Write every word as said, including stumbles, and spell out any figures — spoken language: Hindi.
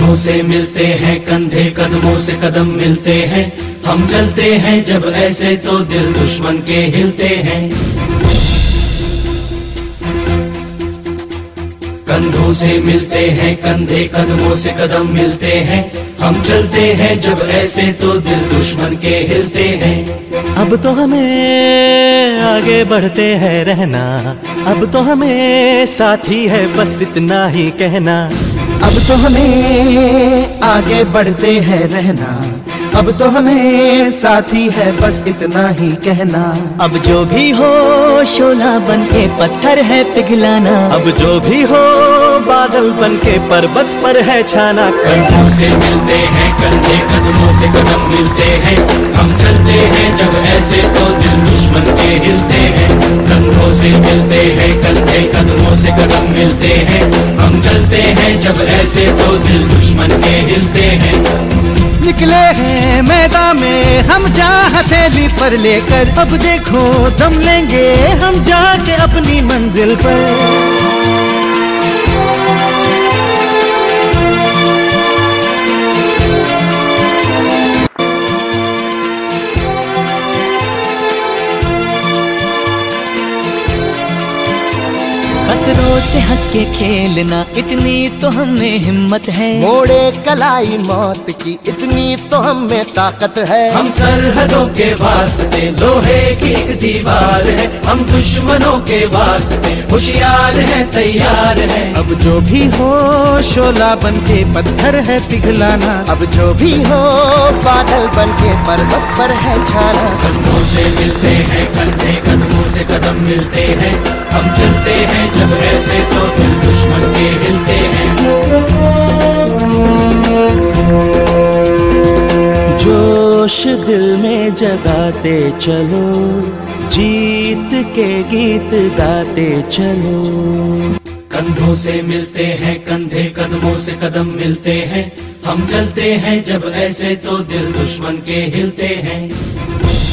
कंधों से मिलते हैं कंधे, कदमों से कदम मिलते हैं, हम चलते हैं जब ऐसे तो दिल दुश्मन के हिलते हैं। कंधों से मिलते हैं कंधे, कदमों से कदम मिलते हैं, हम चलते हैं जब ऐसे तो दिल दुश्मन के हिलते हैं। अब तो हमें आगे बढ़ते हैं रहना, अब तो हमें साथी है बस इतना ही कहना। अब तो हमें आगे बढ़ते हैं रहना, अब तो हमें साथी है बस इतना ही कहना। अब जो भी हो शोला बन के पत्थर है पिघलाना, अब जो भी हो बादल बन के पर्वत पर है छाना। कंधों से मिलते हैं कंधे, कदमों से कदम मिलते हैं, हम चलते हैं जब ऐसे तो दिल दुश्मन के हिलते हैं। कंधों से मिलते हैं कंधे, कदमों से कदम मिलते हैं, हम चलते हैं जब ऐसे तो दिल दुश्मन के हिलते हैं। निकले हैं मैदान में हम जा हथेली पर लेकर, अब देखो दम लेंगे हम जाके अपनी मंजिल पर। खतरों से हंस के खेलना इतनी तो हमें हिम्मत है, मोड़े कलाई मौत की इतनी तो हमें ताकत है। हम सरहदों के वास्ते लोहे की एक दीवार है, हम दुश्मनों के वास्ते होशियार हैं तैयार हैं। अब जो भी हो शोला बन के पत्थर है पिघलाना, अब जो भी हो बादल बन के पर्वत पर है छाना। कंधों से मिलते हैं कंधे, कदमों से कदम मिलते हैं, हम चलते हैं जब ऐसे तो दिल दुश्मन के हिलते हैं। जोश दिल में जगाते चलो, जीत के गीत गाते चलो। कंधों से मिलते हैं कंधे, कदमों से कदम मिलते हैं, हम चलते हैं जब ऐसे तो दिल दुश्मन के हिलते हैं।